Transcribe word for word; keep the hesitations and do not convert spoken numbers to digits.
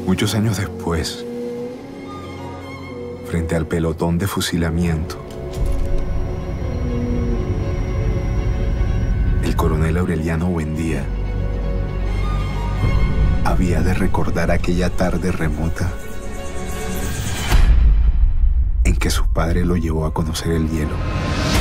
Muchos años después, frente al pelotón de fusilamiento, el coronel Aureliano Buendía había de recordar aquella tarde remota en que su padre lo llevó a conocer el hielo.